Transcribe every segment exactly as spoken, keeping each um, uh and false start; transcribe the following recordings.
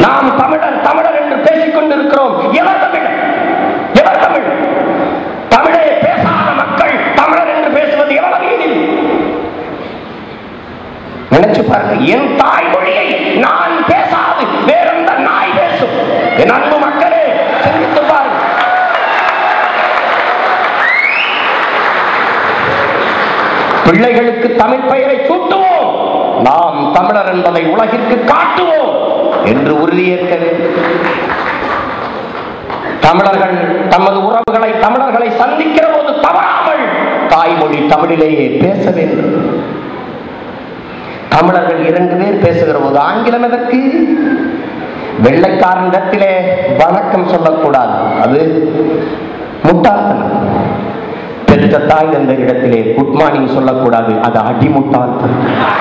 நாம் தமிழர் தமிழர் என்று பேசிக் கொண்டிருக்கிறோம். எவர் தமிழர்? எவர் தமிழ்? தமிழே பேசாத மக்கள் தமிழர் என்று பேசுவது எவ்வளவு எளிது நினைச்சு பாருங்க. என் தாய்மொழியை நான் பேசாது வேறெந்த நாய் பேசும்? என் அன்பு மக்களே, சிந்தித்து பாருங்க. பிள்ளைகளுக்கு தமிழ் பெயரை சூட்டுவோம், நாம் தமிழர் என்பதை உலகிற்கு காட்டுவோம் என்று உறுதியேற்க வேண்டும். தமிழர்கள் தமது உறவுகளை தமிழர்களை சந்திக்கிற போது தவறாமல் தாய்மொழி தமிழிலேயே பேச வேண்டும். தமிழர்கள் இரண்டு பேர் பேசுகிற போது ஆங்கிலம் எதற்கு? வெள்ளைக்காரனிடத்திலே வணக்கம் சொல்லக்கூடாது, அது முட்டாள்தனம். பெற்ற தாய் என்ற இடத்திலே குட் மார்னிங் சொல்லக்கூடாது, அது அடிமுட்டாள்தனம்.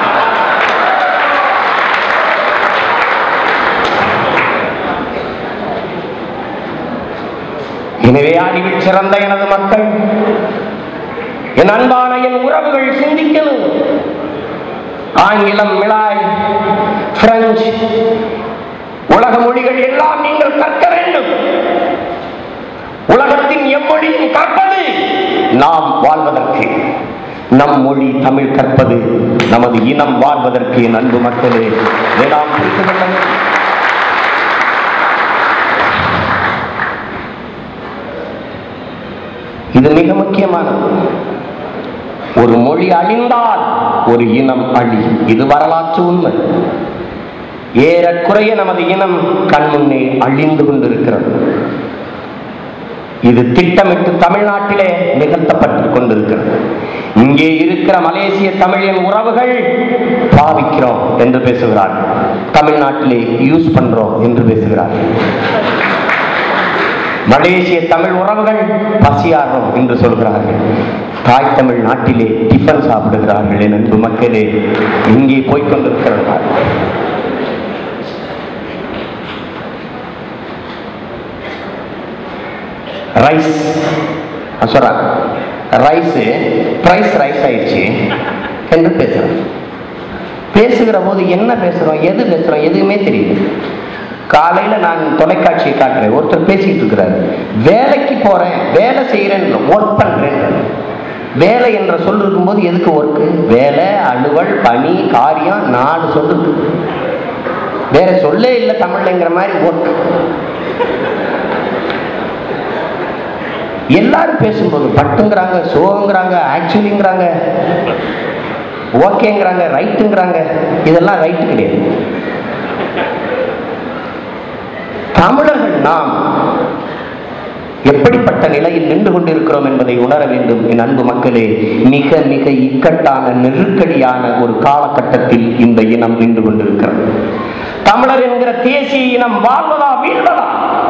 எனவே அறிவில் சிறந்த எனது மக்கள், என் அன்பான என் உறவுகள் சிந்திக்கணும். ஆங்கிலம், மிளாய், பிரெஞ்சு, உலக மொழிகள் எல்லாம் நீங்கள் கற்க வேண்டும். உலகத்தின் எம்மொழியும் கற்பது நாம் வாழ்வதற்கு, நம் மொழி தமிழ் கற்பது நமது இனம் வாழ்வதற்கு. என் அன்பு மக்களே, நாம் புரிந்து கொள்ள வேண்டும். இது மிக முக்கியமானது. ஒரு மொழி அழிந்தால் ஒரு இனம் அழி, இது வரலாற்று உண்மை. ஏறக்குறைய நமது இனம் கண்முன்னே அழிந்து கொண்டிருக்கிறது. இது திட்டமிட்டு தமிழ்நாட்டிலே நிகழ்த்தப்பட்டு கொண்டிருக்கிறது. இங்கே இருக்கிற மலேசிய தமிழின் உறவுகள் பாவிக்கிறோம் என்று பேசுகிறார்கள், தமிழ்நாட்டிலே யூஸ் பண்றோம் என்று பேசுகிறார்கள். மலேசிய தமிழ் உறவுகள் பசியாரோம் என்று சொல்கிறார்கள், தாய் தமிழ் நாட்டிலே டிஃபன் சாப்பிடுகிறார்கள். என் அன்பு மக்களே, இங்கே போய்கொண்டிருக்கிறார்கள். ரைஸ் சொல்றாங்க, ரைஸ் பிரைஸ் ரைஸ் ஆயிடுச்சு என்று பேசுறோம். பேசுகிற போது என்ன பேசுறோம், எது பேசுறோம், எதுவுமே தெரியல. காலையில நான் தொலைக்காட்சியை காட்டுறேன், ஒருத்தர் பேசிட்டு இருக்கிறாரு, வேலைக்கு போறேன், வேலை செய்யறேன், ஒர்க் பண்றேன். வேலை என்ற சொல் இருக்கும்போது எதுக்கு ஒர்க்கு? வேலை, அலுவல், பணி, காரியம், நாடு சொல்லுது. வேற சொல்லே இல்லை தமிழ்ங்கிற மாதிரி ஒர்க். எல்லாரும் பேசும்போது பட்டுங்கிறாங்க, சோங்கிறாங்க, ஆக்சுவலிங்கிறாங்க, ஓகேங்கிறாங்க, ரைட்டுங்கிறாங்க. இதெல்லாம் ரைட்டு கிடையாது. தமிழர்கள் நாம் எப்படிப்பட்ட நிலையில் நின்று கொண்டிருக்கிறோம் என்பதை உணர வேண்டும். என் அன்பு மக்களே, மிக மிக இக்கட்டான நெருக்கடியான ஒரு காலகட்டத்தில் இந்த இனம் நின்று கொண்டிருக்கிறது. தமிழர் என்கிற தேசிய இனம் வாழ்வதா வீழ்வதா?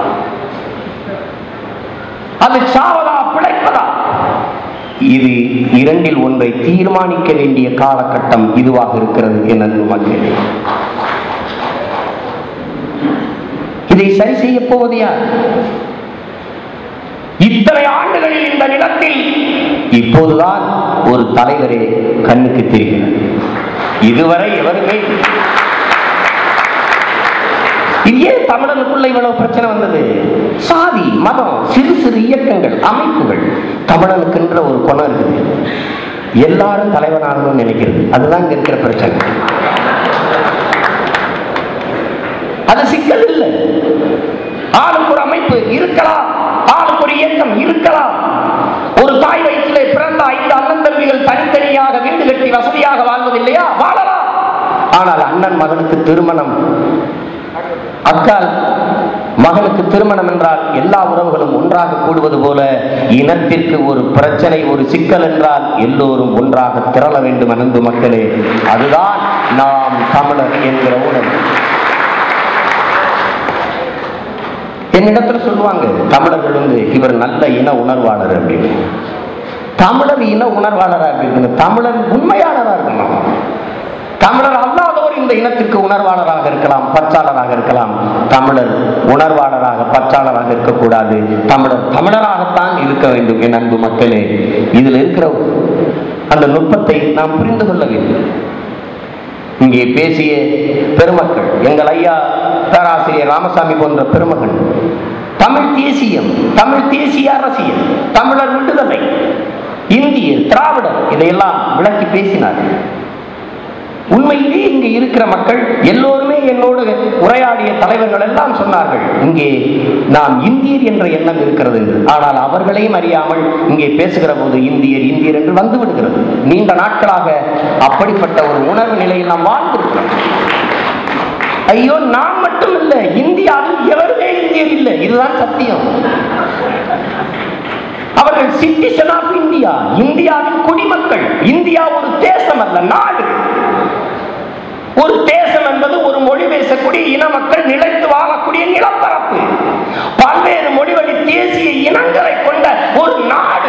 அது சாவதா பிழைப்பதா? இது இரண்டில் ஒன்றை தீர்மானிக்க வேண்டிய காலகட்டம் இதுவாக இருக்கிறது. என் அன்பு மக்களே, இதை சரி செய்ய போவது யார்? இத்தனை ஆண்டுகளில் இந்த நிலத்தில் இப்போதுதான் ஒரு தலைவரே கண்ணுக்கு தெரிகிறது. இதுவரை எவருமே ஏன் தமிழனுக்குள்ள இவ்வளவு பிரச்சனை வந்தது? சாதி, மதம், சிறு சிறு இயக்கங்கள், அமைப்புகள். தமிழனுக்குன்ற ஒரு குணம் இருக்குது, எல்லாரும் தலைவனாகணும்னு நினைக்கிறது. அதுதான் இங்க இருக்கிற பிரச்சனை. அது சிக்கல் இல்லை. ஆளுக்கு ஒரு அமைப்பு இருக்கலாம், ஆளுக்கு ஒரு இயக்கம் இருக்கலாம். ஒரு தாய் வயிற்றிலே பிறந்த ஐந்து அண்ணன் தம்பிகள் தனித்தனியாக வீடு கட்டி வசதியாக வாழ்வதில்லையா? வாழலாம். ஆனால் அண்ணன் மகனுக்கு திருமணம், அக்கால் மகனுக்கு திருமணம் என்றால் எல்லா உறவுகளும் ஒன்றாக கூடுவது போல, இனத்திற்கு ஒரு பிரச்சனை, ஒரு சிக்கல் என்றால் எல்லோரும் ஒன்றாக திரள வேண்டும். அன்பு மக்களே, அதுதான் நாம் தமிழர் என்கிற உணர்வு. என்னிடத்துல சொல்லுவாங்க தமிழர்கள் வந்து, இவர் நல்ல இன உணர்வாளர் அப்படின்னு. தமிழர் இன உணர்வாளராக இருக்கு, தமிழர் உண்மையாளராக இருக்கணும். தமிழர் அல்லாதவர் இந்த இனத்திற்கு உணர்வாளராக இருக்கலாம், பற்றாளராக இருக்கலாம். தமிழர் உணர்வாளராக பற்றாளராக இருக்கக்கூடாது. தமிழர் தமிழராகத்தான் இருக்க வேண்டும். என் அன்பு மக்களே, இதில் இருக்கிற அந்த நுட்பத்தை நாம் புரிந்து கொள்ள வேண்டும். இங்கே பேசிய பெருமக்கள், எங்கள் ஐயா பேராசிரியர் ராமசாமி போன்ற பெருமக்கள், தமிழ் தேசியம், தமிழ் தேசிய அரசியல், தமிழர் விடுதலை, இந்திய திராவிடர், இதையெல்லாம் விளக்கி பேசினார்கள். உண்மையிலே இங்கே இருக்கிற மக்கள் எல்லோருமே, என்னோடு உரையாடிய தலைவர்கள் எல்லாம் சொன்னார்கள், இங்கே நாம் இந்தியர் என்ற எண்ணம் இருக்கிறது என்று. ஆனால் அவர்களையும் அறியாமல் இங்கே பேசுகிற போது இந்தியர் இந்தியர் என்று வந்து விடுகிறது. நீண்ட நாட்களாக அப்படிப்பட்ட ஒரு உணர்வு நிலையில் நாம் வாழ்ந்திருக்கிறோம். ஐயோ, நான் மட்டும் இல்லை, இந்தியாவில் எவருமே இந்தியர் இல்லை, இதுதான் சத்தியம். அவர்கள் சிட்டிசன் ஆஃப் இந்தியா, இந்தியாவின் குடிமக்கள். இந்தியா ஒரு தேசம் அல்ல, நாடு. ஒரு தேசம் என்பது ஒரு மொழி பேசக்கூடிய இன மக்கள் நிலைத்து வாழக்கூடிய நிலப்பரப்பு. பல்வேறு மொழிவழி தேசிய இனங்களை கொண்ட ஒரு நாடு.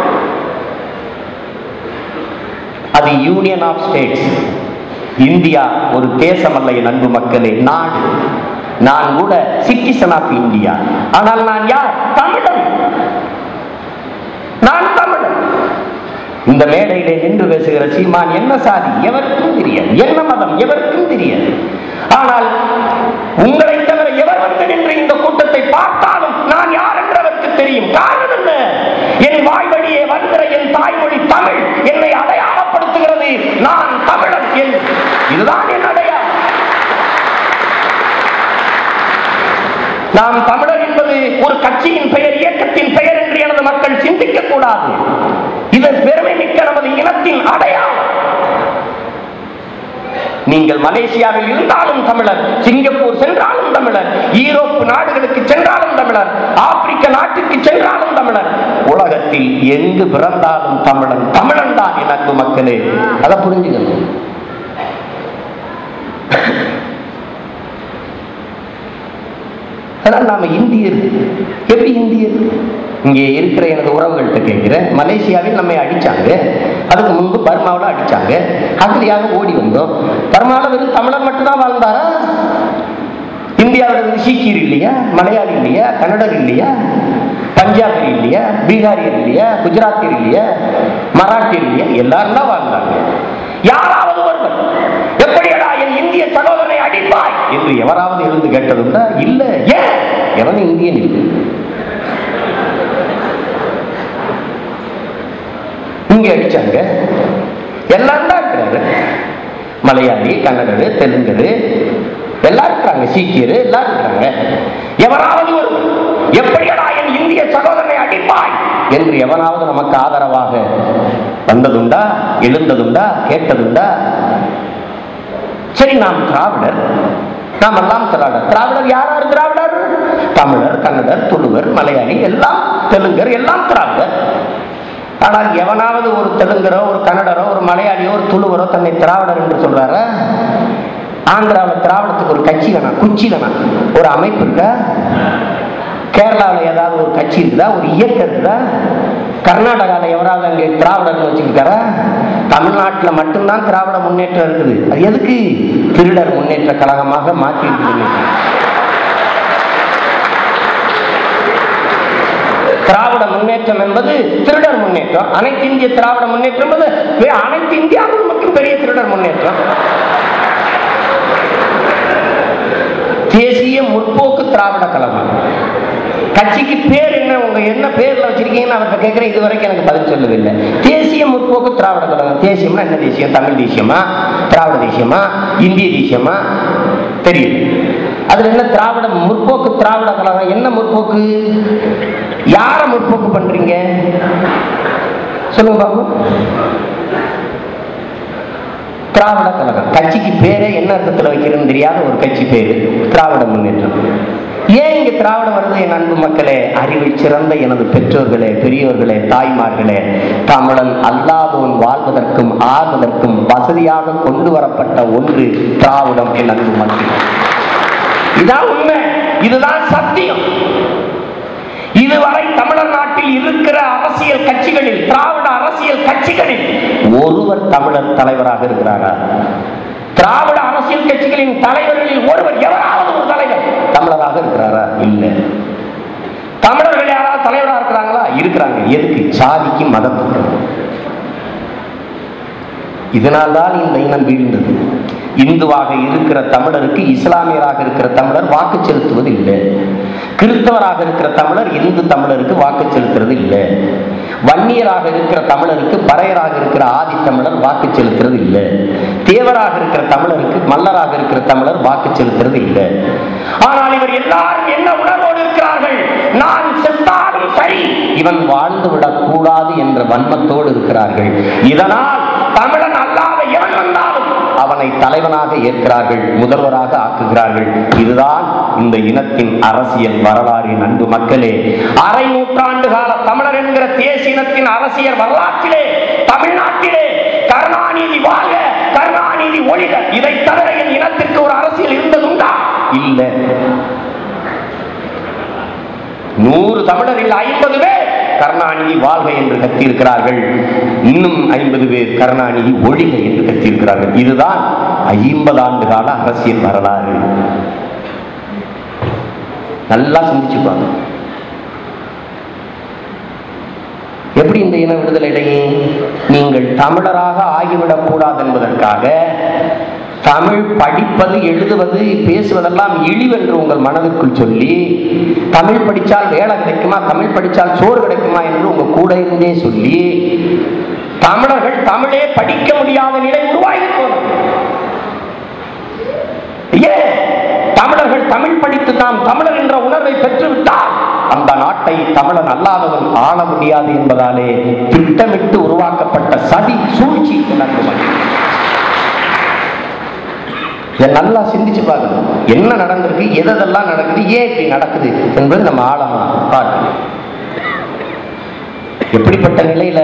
அது யூனியன் ஆஃப் ஸ்டேட்ஸ். இந்தியா ஒரு தேசம் அல்ல என் அன்பு மக்களே, நாடு. நான் கூட சிட்டிசன் ஆஃப் இந்தியா. ஆனால் நான் யார்? தமிழன். நான் தமிழன். இந்த மேடையிலே நின்று பேசுகிற சீமான் என்ன சாதி எவருக்கும் தெரியாது, என்ன மதம் எவருக்கும் தெரியாது. ஆனால் உங்களை தவிர எவர் வந்து நின்று இந்த கூட்டத்தை பார்த்தாலும் நான் யார் என்று அவருக்கு தெரியும். காரணம் என்ன? என் வாய் வழியே வருகிற என் தாய்மொழி தமிழ் என்னை அடையாளப்படுத்துகிறது. நான் தமிழன் என்று. இதுதான் என் அடையாளம். நாம் தமிழர் என்பது ஒரு கட்சியின் பெயர், இயக்கத்தின் பெயர் என்று எனது மக்கள் சிந்திக்க கூடாது. இதன் பெருமை மிக்க நமது இனத்தின் அடையாளம். நீங்கள் மலேசியாவில் இருந்தாலும் தமிழர், சிங்கப்பூர் சென்றாலும் தமிழர், ஈரோப்பு நாடுகளுக்கு சென்றாலும் தமிழர், ஆப்பிரிக்க நாட்டுக்கு சென்றாலும் தமிழர், உலகத்தில் எங்கு பிறந்தாலும் தமிழன். தமிழன் தான் என் அன்பு மக்களே, அதை புரிஞ்சுக்கணும். அதனால் நாம இந்தியர். எப்படி இந்தியர்? இங்கே இருக்கிற எனது உறவுகள்கிட்ட கேட்கிறேன். மலேசியாவில் நம்மை அடிச்சாங்க, அதுக்கு முன்பு பர்மாவில் அடிச்சாங்க, அகதியாக ஓடி வந்தோம். பர்மாவில் வெறும் தமிழர் மட்டும்தான் வாழ்ந்தாரா? இந்தியாவில் இருந்து சீக்கியர் இல்லையா, மலையாளி இல்லையா, கன்னடர் இல்லையா, பஞ்சாபி இல்லையா, பீகாரியர் இல்லையா, குஜராத்தியர் இல்லையா, மராட்டியர் இல்லையா? எல்லாரும் தான் வாழ்ந்தாங்க. யாராவது ஒருவர் எப்படியடா என் இந்திய சகோதரனை அடிப்பாய் என்று எவராவது இருந்து கேட்டதுண்டா? இல்ல. ஏன்? எவன் இந்தியன் இல்லை. இங்க அடிச்சாங்க, எல்லாரும் தான் இருக்கிறாரு. மலையாளி, கன்னடரு, தெலுங்கரு எல்லாம் இருக்கிறாங்க, சீக்கியர் எல்லாரும் இருக்கிறாங்க. எவராவது ஒருவர் எப்படியடா என் இந்திய சகோதரனை அடிப்பாய் என்று எவனாவது நமக்கு ஆதரவாக வந்ததுண்டா, எழுந்ததுண்டா, கேட்டதுண்டா? சரி, நாம் திராவிடர், நாம் எல்லாம் திராவிடர். திராவிடர் யாராரு? திராவிடர் தமிழர், கன்னடர், துளுவர், மலையாளி, எல்லாம் தெலுங்கர், எல்லாம் திராவிடர். ஆனால் எவனாவது ஒரு தெலுங்கரோ, ஒரு கன்னடரோ, ஒரு மலையாளியோ, ஒரு துளுவரோ தன்னை திராவிடர் என்று சொல்றாரு? ஆந்திராவில் திராவிடத்துக்கு ஒரு கட்சி வேணாம், குச்சி வேணாம், ஒரு அமைப்பு இருக்கா? கேரளாவில் ஏதாவது ஒரு கட்சி இருக்குதா, ஒரு இயக்கம் இருக்குதா? கர்நாடகாவில் எவராவது அங்கே திராவிடர்னு வச்சுக்கிட்டாரா? தமிழ்நாட்டில் மட்டும்தான் திராவிட முன்னேற்றம் இருக்குது. அது எதுக்கு? திருடர் முன்னேற்ற கழகமாக மாற்றி இருக்குது. திராவிட முன்னேற்றம் என்பது திருடர் முன்னேற்றம். அனைத்து இந்திய திராவிட முன்னேற்றம் என்பது அனைத்து இந்தியாவில் மட்டும் பெரிய திருடர் முன்னேற்றம். தேசிய முற்போக்கு திராவிட கழகம் கட்சிக்கு பேர் என்ன, உங்க என்ன பேர்ல வச்சிருக்கீங்கன்னு அவர்கிட்ட கேட்கிறேன். இதுவரைக்கும் எனக்கு பதில் சொல்லவில்லை. தேசிய முற்போக்கு திராவிட கழகம். தேசியம்னா என்ன தேசியம்? தமிழ் தேசியமா, திராவிட தேசியமா, இந்திய தேசியமா? தெரியும். அதுல என்ன திராவிட முற்போக்கு திராவிட கழகம்? என்ன முற்போக்கு? யார முற்போக்கு பண்றீங்க சொல்லுங்க பாபு. திராவிட கழகம் கட்சிக்கு பேரே என்ன அர்த்தத்தில் வைக்கிறதுன்னு தெரியாத ஒரு கட்சி பேரு திராவிட முன்னேற்றம். ஏன் இங்க திராவிடம் வருது? என் அன்பு மக்களே, அறிவில் சிறந்த எனது பெற்றோர்களே, பெரியோர்களே, தாய்மார்களே, தமிழன் அல்லாதவன் வாழ்வதற்கும் ஆள்வதற்கும் வசதியாக கொண்டு வரப்பட்ட ஒன்று திராவிடம். என் அன்பு மக்கள், இதான் உண்மை, இதுதான் சத்தியம். இதுவரை தமிழ்நாட்டில் இருக்கிற அரசியல் கட்சிகளில், திராவிட அரசியல் கட்சிகளில் ஒருவர் தமிழர் தலைவராக இருக்கிறாரா? திராவிட அரசியல் கட்சிகளின் தலைவர்களில் ஒருவர், எவராவது ஒரு தலைவர் தமிழராக இருக்கிறாரா? இல்லை. தமிழர்கள் யாராவது தலைவராக இருக்கிறாங்களா? இருக்கிறாங்க. எதுக்கு? சாதிக்கு, மதத்துக்கு. இதனால்தான் இந்த இனம் வீழ்ந்தது. இந்துவாக இருக்கிற தமிழருக்கு இஸ்லாமியராக இருக்கிற தமிழர் வாக்கு செலுத்துவது இல்லை. கிறிஸ்தவராக இருக்கிற தமிழர் இந்து தமிழருக்கு வாக்கு செலுத்துறது இல்லை. வன்னியராக இருக்கிற தமிழருக்கு பறையராக இருக்கிற ஆதி தமிழர் வாக்கு செலுத்துறது இல்லை. தேவராக இருக்கிற தமிழருக்கு மல்லராக இருக்கிற தமிழர் வாக்கு செலுத்துறது இல்லை. ஆனால் இவர் எல்லாரும் என்ன உணர்வோடு இருக்கிறார்கள்? நான் செத்தாலும் சரி, இவன் வாழ்ந்து விடக் கூடாது என்ற வன்மத்தோடு இருக்கிறார்கள். இதனால் தமிழன் அல்லாத எவன் வந்தாலும் அவனை தலைவனாக ஏற்கிறார்கள், முதல்வராக ஆக்குகிறார்கள். இதுதான் இந்த இனத்தின் அரசியல் வரலாறு. அன்பு மக்களே, அரை நூற்றாண்டு கால தமிழர் என்கிற தேசிய இனத்தின் அரசியல் வரலாற்றிலே தமிழ்நாட்டிலே கருணாநிதி வாழ்க, கருணாநிதி ஒழிக, இதை தவிர என் இனத்திற்கு ஒரு அரசியல் இருந்ததுண்டா? இல்லை. நூறு தமிழரில் ஐம்பது பேர் கருணாநிதி வாழ்க என்று கத்தியிருக்கிறார்கள். இன்னும் ஐம்பது பேர் கருணாநிதி ஒழிக என்று கத்தியிருக்கிறார்கள். இதுதான் ஐம்பது ஆண்டு கால அரசியல் வரலாறு. நல்லா சிந்திச்சுப்பாங்க. எப்படி இந்த இன விடுதலை இடையே நீங்கள் தமிழராக ஆகிவிடக் கூடாது என்பதற்காக தமிழ் படிப்பது, எழுதுவது, பேசுவதெல்லாம் இழிவென்று உங்கள் மனதிற்குள் சொல்லி, தமிழ் படித்தால் வேலை கிடைக்குமா, தமிழ் படித்தால் சோறு கிடைக்குமா என்று உங்கள் கூட இருந்தே சொல்லி தமிழர்கள் தமிழே படிக்க முடியாத நிலை உருவாகி போனது. ஏன்? தமிழர்கள் தமிழ் படித்து நாம் தமிழர் என்ற உணர்வை பெற்றுவிட்டால் அந்த நாட்டை தமிழன் அல்லாதவன் ஆள முடியாது என்பதாலே திட்டமிட்டு உருவாக்கப்பட்ட சதி சூழ்ச்சி நடக்கும். இதை நல்லா சிந்திச்சு பார்க்கணும். என்ன நடந்திருக்கு, எதெல்லாம் நடக்குது, ஏன் இப்படி நடக்குது என்பது நம்ம ஆழமா பார்க்கணும். எப்படிப்பட்ட நிலையில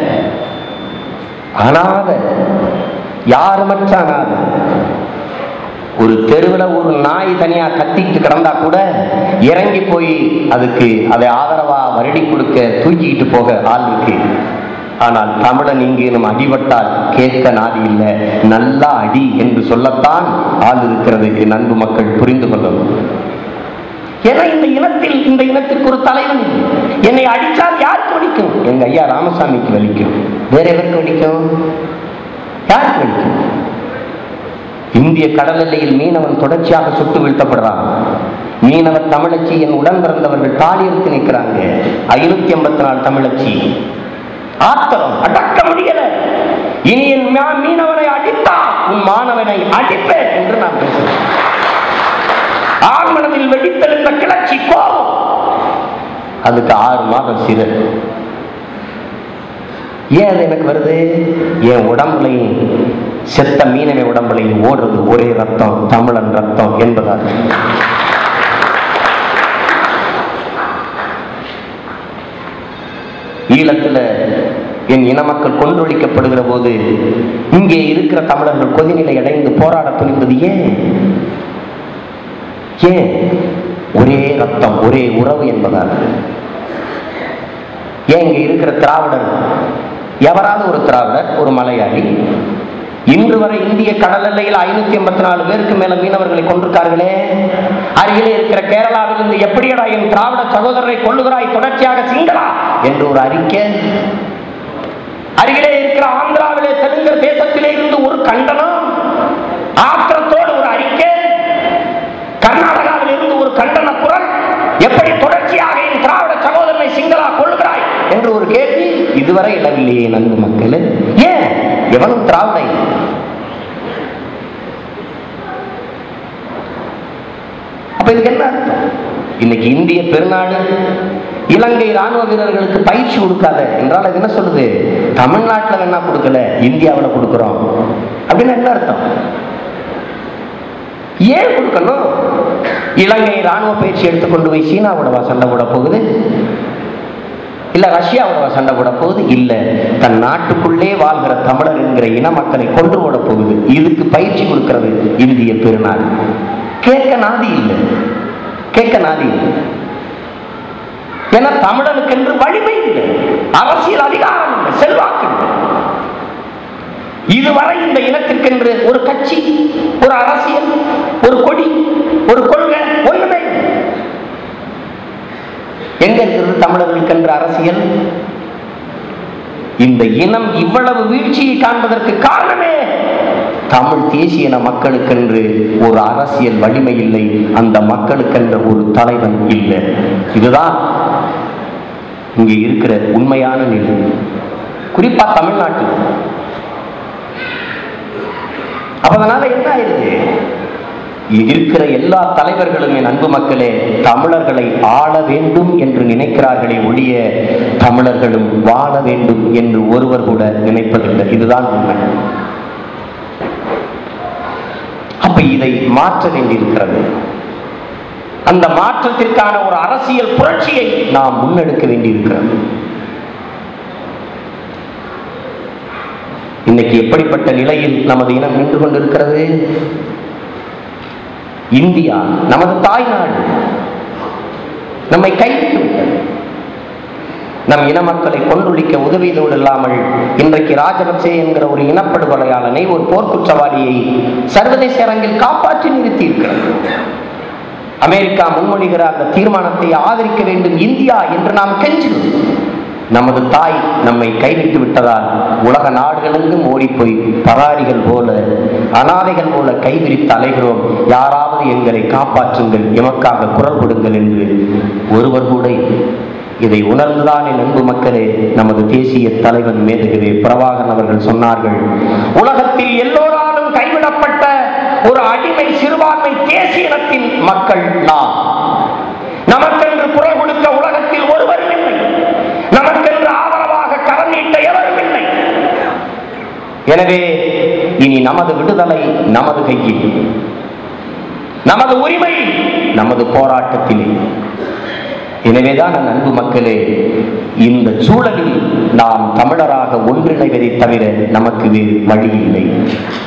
அனாத, யாருமற்ற அனாத, ஒரு தெருவில் ஒரு நாய் தனியா கத்திக்கிட்டு கிடந்தா கூட இறங்கி போய் அதுக்கு அதை ஆதரவா வருடி கொடுக்க தூக்கிக்கிட்டு போக ஆள் இருக்கு. ஆனால் தமிழன் இங்கு நம்ம அடிபட்டால் கேட்க நாதி இல்லை, நல்லா அடி என்று சொல்லத்தான் ஆள் இருக்கிறது. என் அன்பு மக்கள் புரிந்து கொள்ளணும். ஏன்னா இந்த இனத்தில் இந்த இனத்திற்கு ஒரு தலைவன் இல்லை. என்னை அடித்தால் யாருக்கு வலிக்கும்? எங்க ஐயா ராமசாமிக்கு வலிக்கும். வேற எவருக்கு வலிக்கும்? யாருக்கு வலிக்கும்? இந்திய கடல் எல்லையில் மீனவன் தொடர்ச்சியாக சுட்டு வீழ்த்தப்படுறான். மீனவ தமிழச்சி என் உடன் பிறந்தவர்கள் தாலியெடுத்து நிற்கிறாங்க. ஐநூத்தி எண்பத்தி நாலு தமிழச்சி. ஆத்திரம் அடக்க முடியல. இனி என் மீனவனை அடித்தா உன் மாணவனை அடிப்பேன் என்று நான் பேசுகிறேன். ஆழ்மனதில் வெடித்தெழுந்த கிளர்ச்சி கோபம். அதுக்கு ஆறு மாதம் சிறு. ஏன் அது எனக்கு வருது? என் உடம்புலையும் செத்த மீனவை உடம்புலையும் ஓடுறது ஒரே ரத்தம், தமிழன் ரத்தம் என்பதால். ஈழத்தில் என் இன மக்கள் கொன்றொழிக்கப்படுகிற போது இங்கே இருக்கிற தமிழர்கள் கொதிநிலை அடைந்து போராட துணிந்தது ஏன்? ஏன்? ஒரே ரத்தம், ஒரே உறவு என்பதால். ஏன் இங்க இருக்கிற திராவிடர், எவராது ஒரு திராவிடர், ஒரு மலையாளி இன்று வரை இந்திய கடல் எல்லையில் ஐநூத்தி எண்பத்தி நாலு பேருக்கு மேல மீனவர்களை கொண்டிருக்கார்களே. அருகிலே இருக்கிற கேரளாவிலிருந்து எப்படியடா என் திராவிட சகோதரரை கொள்ளுகிறாய் தொடர்ச்சியாக சிங்களா என்று ஒரு அறிக்கை. அருகிலே இருக்கிற ஆந்திராவிலே தெலுங்கர் தேசத்திலே இருந்து ஒரு கண்டனம், ஆத்திரத்தோடு ஒரு அறிக்கை. கர்நாடகாவில் இருந்து ஒரு கண்டன குரல். எப்படி தொடர்ச்சியாக என் திராவிட சகோதரனை சிங்களா கொள்ளுகிறாய் என்று ஒரு கேள்வி. இதுவரை இடவில்லையே நன்கு மக்கள். ஏன்? எவனும் திராவிடை. அப்ப இதுக்கு என்ன அர்த்தம்? இன்னைக்கு இந்திய பெருநாடு இலங்கை ராணுவ வீரர்களுக்கு பயிற்சி கொடுக்காத என்றால் அது என்ன சொல்லுது? தமிழ்நாட்டில் வேணா கொடுக்கல, இந்தியாவில் கொடுக்கிறோம் அப்படின்னு என்ன அர்த்தம்? ஏன் கொடுக்கணும்? இலங்கை ராணுவ பயிற்சி எடுத்துக்கொண்டு போய் சீனாவோட சண்டை போட போகுது, இல்ல ரஷ்யாவோட சண்டை போட போகுது, இல்ல தன் நாட்டுக்குள்ளே வாழ்கிற தமிழர் என்கிற இன மக்களை கொண்டு போட போகுது. இதுக்கு பயிற்சி கொடுக்கிறது இந்திய பெருநாடு. கேட்க நாதி இல்லை, கேட்க நாதி இல்லை. ஏன்னா தமிழனுக்கு என்று வலிமை இல்லை, அரசியல் அதிகாரம் இல்லை, செல்வாக்கு இல்லை. இதுவரை இந்த இனத்திற்கென்று ஒரு கட்சி, ஒரு அரசியல், ஒரு கொடி, ஒரு கொள்கை ஒன்றுமே. எங்க இருக்கிறது தமிழர்களுக்கு என்ற அரசியல்? இந்த இனம் இவ்வளவு வீழ்ச்சியை காண்பதற்கு காரணமே தமிழ் தேசிய இன மக்களுக்கென்று ஒரு அரசியல் வலிமை இல்லை, அந்த மக்களுக்கென்ற ஒரு தலைவன் இல்லை. இதுதான் இங்கே இருக்கிற உண்மையான நிலை, குறிப்பா தமிழ்நாட்டில். அதனால என்ன ஆயிருக்கு, இருக்கிற எல்லா தலைவர்களும் என் அன்பு மக்களே தமிழர்களை ஆள வேண்டும் என்று நினைக்கிறார்களே ஒழிய தமிழர்களும் வாழ வேண்டும் என்று ஒருவர் கூட நினைப்பதில்லை. இதுதான் உண்மை. அப்ப இதை மாற்ற வேண்டியிருக்கிறது. அந்த மாற்றத்திற்கான ஒரு அரசியல் புரட்சியை நாம் முன்னெடுக்க வேண்டியிருக்கிறது. இன்னைக்கு எப்படிப்பட்ட நிலையில் நமது இனம் நின்று கொண்டிருக்கிறது? இந்தியா நமது தாய்நாடு நம்மை கைவிட்டு விட்டது. நம் இன மக்களை கொன்றொழிக்க உதவியதோடு இல்லாமல் இன்றைக்கு ராஜபக்சே என்கிற ஒரு இனப்படுகொலையாளனை, ஒரு போர்க்குற்றவாளியை சர்வதேச அரங்கில் காப்பாற்றி நிறுத்தி இருக்கிறது. அமெரிக்கா முன்மொழிகிற அந்த தீர்மானத்தை ஆதரிக்க வேண்டும் இந்தியா என்று நாம் கெஞ்சினோம். நமது தாய் நம்மை கைவிட்டு விட்டதால் உலக நாடுகளுக்கும் ஓடிப்போய் பராரிகள் போல, அனாதைகள் போல கைவிரித்து அலைகிறோம். யாராவது எங்களை காப்பாற்றுங்கள், எமக்காக குரல் கொடுங்கள் என்று ஒருவர் கூட இல்லை. இதை உணர்ந்துதான் என் அன்பு மக்களே நமது தேசிய தலைவன் மேதகவே பிரபாகரன் அவர்கள் சொன்னார்கள், உலகத்தில் எல்லோராலும் கைவிடப்பட்ட ஒரு அடிமை சிறுபான்மை தேசிய இனத்தின் மக்கள் நாம். நமக்கென்று குரல் கொடுக்க உலகத்தில் ஒருவரும் இல்லை, நமக்கென்று ஆதரவாக கரம் நீட்ட எவரும் இல்லை. எனவே இனி நமது விடுதலை நமது கையில், நமது உரிமை நமது போராட்டத்திலே. எனவேதான் அன்பு மக்களே, இந்த சூழலில் நாம் தமிழராக ஒன்றிணைவதை தவிர நமக்கு வேறு வழி இல்லை.